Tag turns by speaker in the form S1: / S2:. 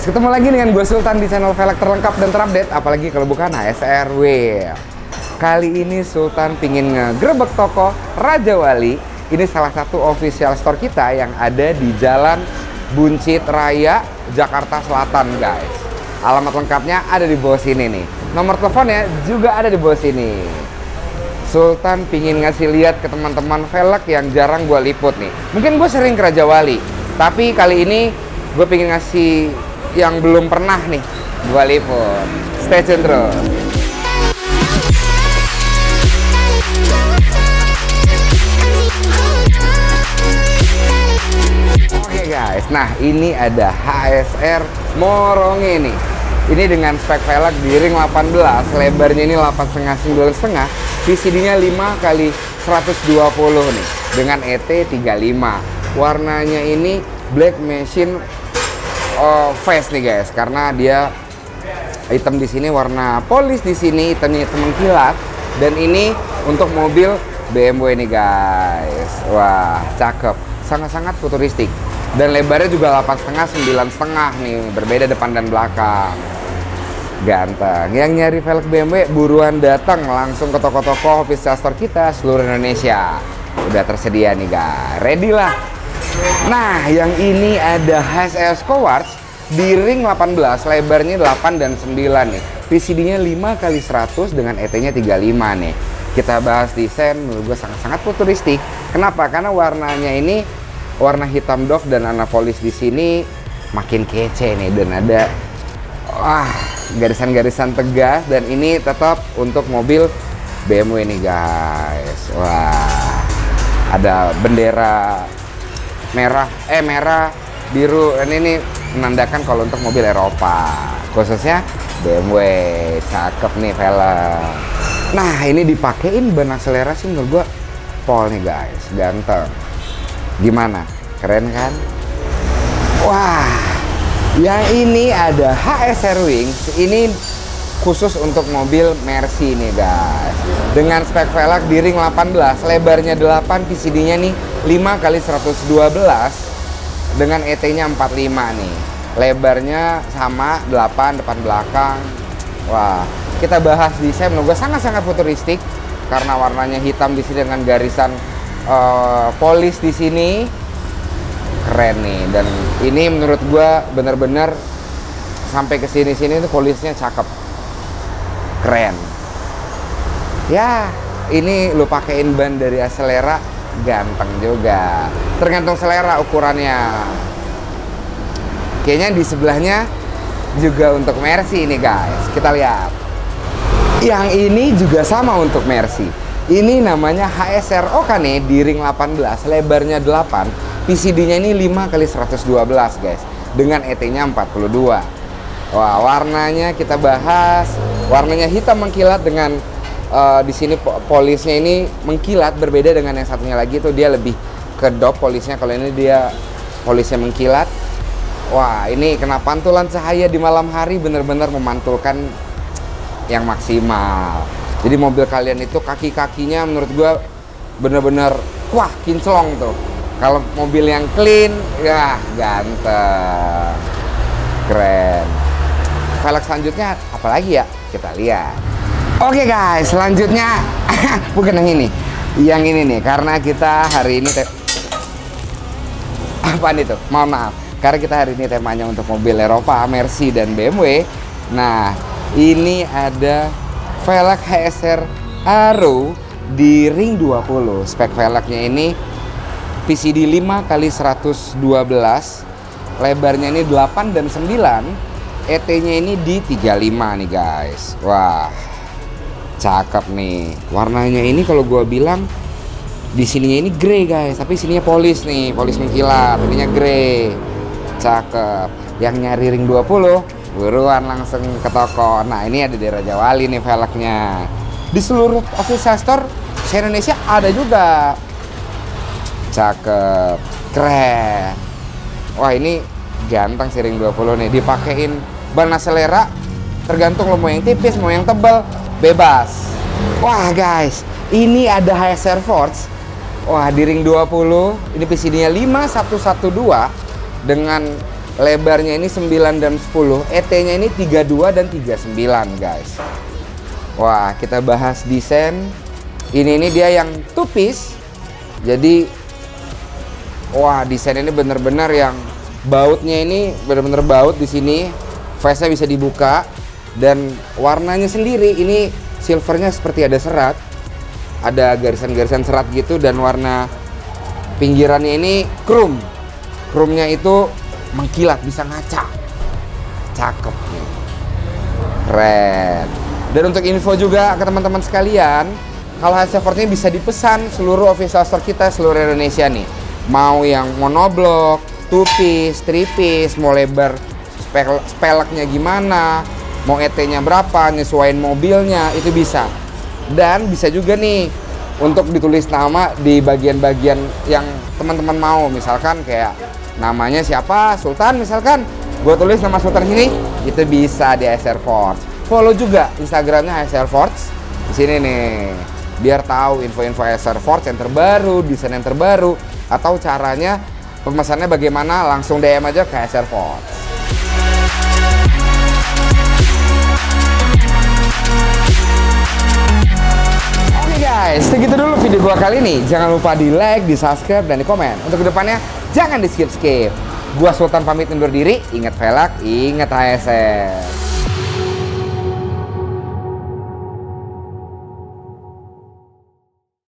S1: ketemu lagi dengan gue Sultan di channel velg terlengkap dan terupdate, apalagi kalau bukan HSR Wheel. Kali ini Sultan pingin ngegerebek toko Raja Wali. Ini salah satu official store kita yang ada di Jalan Buncit Raya, Jakarta Selatan, guys. Alamat lengkapnya ada di bawah sini nih. Nomor teleponnya juga ada di bawah sini. Sultan pingin ngasih lihat ke teman-teman velg yang jarang gue liput nih. Mungkin gue sering ke Raja Wali, tapi kali ini gue pingin ngasih yang belum pernah nih gue liput. Stay tune terus. Oke guys, nah ini ada HSR Moronge nih. Ini dengan spek velg di ring 18, lebarnya ini 8,5 9,5, PCD-nya 5x120 nih dengan ET35. Warnanya ini black machine face nih guys, karena dia hitam di sini, warna polis di sini, hitamnya hitam mengkilat. Dan ini untuk mobil BMW nih guys. Wah, cakep, sangat-sangat futuristik. Dan lebarnya juga 8,5 9,5 nih, berbeda depan dan belakang. Ganteng. Yang nyari velg BMW buruan datang langsung ke toko-toko official store kita seluruh Indonesia. Udah tersedia nih guys, ready lah. Nah, yang ini ada HSR Scowarts di ring 18, lebarnya 8 dan 9 nih. PCD-nya 5x100 dengan ET-nya 35 nih. Kita bahas desain, menurut gue sangat-sangat futuristik. Kenapa? Karena warnanya ini warna hitam doff dan warna polis di sini makin kece nih, dan ada garisan-garisan tegas, dan ini tetap untuk mobil BMW nih guys. Wah, ada bendera merah, biru, dan ini menandakan kalau untuk mobil Eropa, khususnya BMW. Cakep nih velg. Nah, ini dipakein ban akselerasi menurut gua pol nih guys, ganteng. Gimana? Keren kan? Wah, yang ini ada HSR Wings. Ini khusus untuk mobil Mercy nih guys, dengan spek velg di ring 18, lebarnya 8, PCD-nya nih 5x112 dengan ET-nya 45 nih. Lebarnya sama 8 depan belakang. Wah, kita bahas desain, menurut gue sangat-sangat futuristik karena warnanya hitam di sini dengan garisan polis di sini. Keren nih, dan ini menurut gue bener-bener sampai ke sini-sini tuh polisnya cakep, keren. Ya, ini lu pakein ban dari Acelera, ganteng juga. Tergantung selera ukurannya. Kayaknya di sebelahnya juga untuk Mercy nih guys. Kita lihat. Yang ini juga sama untuk Mercy. Ini namanya HSR Okane di ring 18, lebarnya 8, PCD-nya ini 5x112 guys, dengan ET-nya 42. Wah, warnanya kita bahas. Warnanya hitam mengkilat dengan di sini polisnya ini mengkilat, berbeda dengan yang satunya lagi tuh dia lebih ke dop polisnya. Kalau ini dia polisnya mengkilat. Wah, ini kena pantulan cahaya di malam hari, bener-bener memantulkan yang maksimal. Jadi mobil kalian itu kaki-kakinya menurut gua bener-bener wah kinclong tuh. Kalau mobil yang clean, ya ganteng, keren. Velg selanjutnya apalagi ya? Kita lihat. Oke guys, selanjutnya bukan yang ini. Yang ini nih, karena kita hari ini apaan itu? Mohon maaf. Karena kita hari ini temanya untuk mobil Eropa, Mercy dan BMW. Nah, ini ada velg HSR Arrow di ring 20. Spek velgnya ini PCD 5x112, lebarnya ini 8 dan 9, ET-nya ini di 35 nih guys. Wah, cakep nih. Warnanya ini kalau gua bilang di sininya ini grey guys, tapi sininya polis nih, polis mengkilat. Ininya grey. Cakep. Yang nyari ring 20, buruan langsung ke toko. Nah, ini ada di Raja Wali nih velgnya. Di seluruh official store se-Indonesia ada juga. Cakep, keren. Wah, ini ganteng sih ring 20 nih. Dipakein ban Acelera, tergantung lo mau yang tipis, mau yang tebal, bebas. Wah guys, ini ada HSR Force. Wah, di ring 20, ini PCD-nya 5112 dengan lebarnya ini 9 dan 10, ET-nya ini 32 dan 39 guys. Wah, kita bahas desain. Ini dia yang two piece. Jadi wah, desain ini bener-bener yang bautnya ini bener-bener baut di sini. Face-nya bisa dibuka dan warnanya sendiri ini silvernya seperti ada serat. Ada garisan-garisan serat gitu dan warna pinggirannya ini chrome. Chrome-nya itu mengkilat, bisa ngaca. Cakep nih. Keren. Dan untuk info juga ke teman-teman sekalian, kalau HS Force ini bisa dipesan seluruh official store kita seluruh Indonesia nih. Mau yang monoblok, two piece, three piece, mau lebar speleknya gimana, mau ET-nya berapa, nyesuaiin mobilnya, itu bisa. Dan bisa juga nih untuk ditulis nama di bagian-bagian yang teman-teman mau. Misalkan kayak namanya siapa, Sultan misalkan, gue tulis nama Sultan sini, itu bisa di HSR Force. Follow juga Instagramnya HSR Force di sini nih, biar tahu info-info HSR Force yang terbaru, desain yang terbaru, atau caranya pemesannya bagaimana, langsung DM aja ke HSR Force. Oke guys, segitu dulu video gua kali ini. Jangan lupa di like, di subscribe, dan di komen. Untuk kedepannya jangan di skip-skip. Gua Sultan pamit undur diri. Ingat velg, ingat HSR.